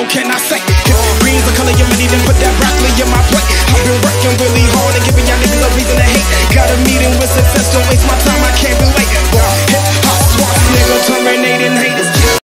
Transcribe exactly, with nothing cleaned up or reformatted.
can I say? If green's the color of your money, then put that broccoli in my plate. I've been working really hard.